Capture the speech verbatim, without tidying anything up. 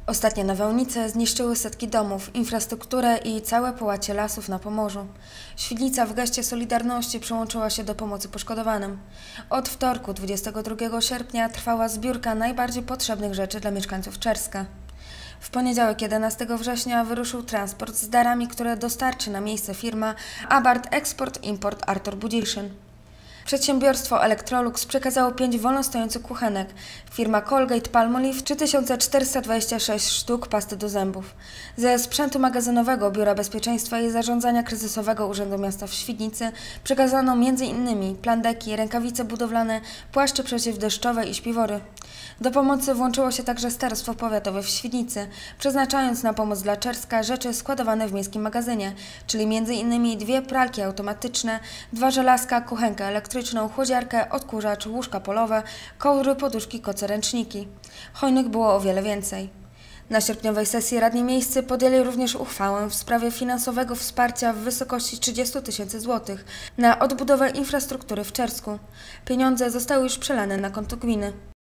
Ostatnie nawałnice zniszczyły setki domów, infrastrukturę i całe połacie lasów na Pomorzu. Świdnica w geście solidarności przyłączyła się do pomocy poszkodowanym. Od wtorku, dwudziestego drugiego sierpnia, trwała zbiórka najbardziej potrzebnych rzeczy dla mieszkańców Czerska. W poniedziałek, jedenastego września, wyruszył transport z darami, które dostarczy na miejsce firma Abart Export Import Artur Budyszyn. Przedsiębiorstwo Electrolux przekazało pięć wolnostojących kuchenek, firma Colgate-Palmolive trzy tysiące czterysta dwadzieścia sześć sztuk pasty do zębów. Ze sprzętu magazynowego Biura Bezpieczeństwa i Zarządzania Kryzysowego Urzędu Miasta w Świdnicy przekazano między innymi plandeki, rękawice budowlane, płaszcze przeciwdeszczowe i śpiwory. Do pomocy włączyło się także Starostwo Powiatowe w Świdnicy, przeznaczając na pomoc dla Czerska rzeczy składowane w miejskim magazynie, czyli między innymi dwie pralki automatyczne, dwa żelazka, kuchenkę elektryczną, chłodziarkę, odkurzacz, łóżka polowe, kołdry, poduszki, koce, ręczniki. Hojnych było o wiele więcej. Na sierpniowej sesji radni miejscy podjęli również uchwałę w sprawie finansowego wsparcia w wysokości trzydziestu tysięcy złotych na odbudowę infrastruktury w Czersku. Pieniądze zostały już przelane na konto gminy.